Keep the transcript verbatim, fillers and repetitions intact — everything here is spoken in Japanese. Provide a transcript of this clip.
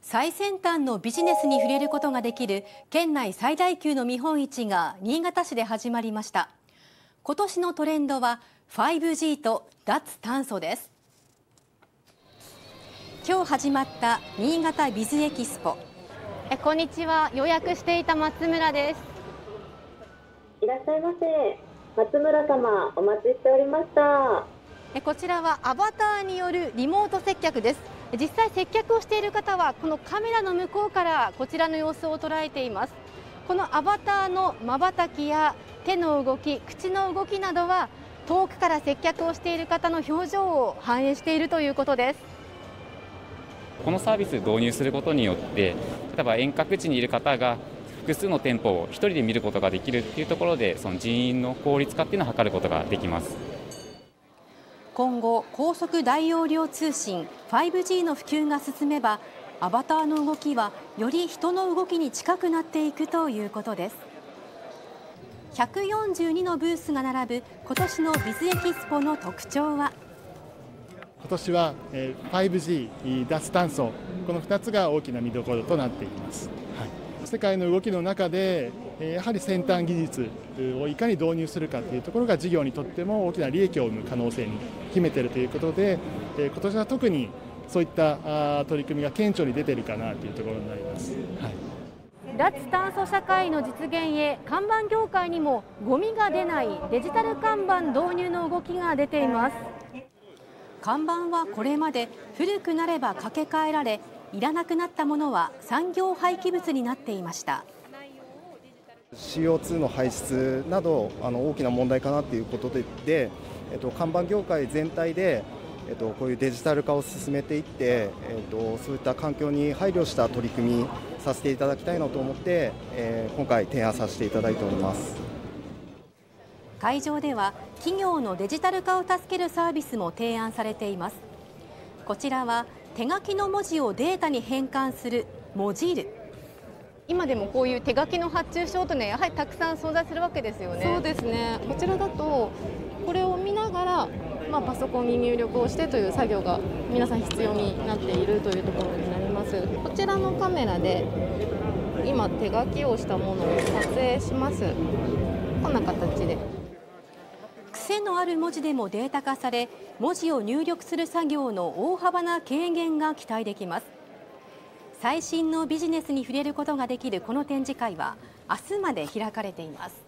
最先端のビジネスに触れることができる県内最大級の見本市が新潟市で始まりました。今年のトレンドは ファイブジー と脱炭素です。今日始まった新潟ビズエキスポ。 えこんにちは、予約していた松村です。 いらっしゃいませ。松村様、お待ちしておりました。 えこちらはアバターによるリモート接客です。実際接客をしている方はこのカメラの向こうからこちらの様子を捉えています。このアバターの瞬きや手の動き、口の動きなどは遠くから接客をしている方の表情を反映しているということです。 このサービスを導入することによって例えば遠隔地にいる方が複数の店舗を一人で見ることができるというところでその人員の効率化っていうのを図ることができます。 今後、高速大容量通信 ファイブジー の普及が進めばアバターの動きはより人の動きに近くなっていくということです。ひゃくよんじゅうにのブースが並ぶ今年のビズエキスポの特徴は、 今年は ファイブジー、脱炭素、このふたつが大きな見どころとなっています。はい、世界の動きの中でやはり先端技術をいかに導入するかというところが事業にとっても大きな利益を生む可能性に秘めているということで、今年は特にそういった取り組みが顕著に出ているかなというところになります。はい、 脱炭素社会の実現へ看板業界にもゴミが出ないデジタル看板導入の動きが出ています。 看板はこれまで古くなれば掛け替えられ、いらなくなったものは産業廃棄物になっていました。 シーオーツー の排出などあの大きな問題かなということで、でえっと、看板業界全体で、えっと、こういうデジタル化を進めていって、えっと、そういった環境に配慮した取り組みさせていただきたいなと思って、えー、今回提案させていただいております。 会場では企業のデジタル化を助けるサービスも提案されています。こちらは手書きの文字をデータに変換するモジル。 今でもこういう手書きの発注書というのはやはりたくさん存在するわけですよね。 そうですね。こちらだとこれを見ながら、まあ、パソコンに入力をしてという作業が皆さん必要になっているというところになります。こちらのカメラで今手書きをしたものを撮影します。こんな形で癖のある文字でもデータ化され、文字を入力する作業の大幅な軽減が期待できます。最新のビジネスに触れることができるこの展示会は明日まで開かれています。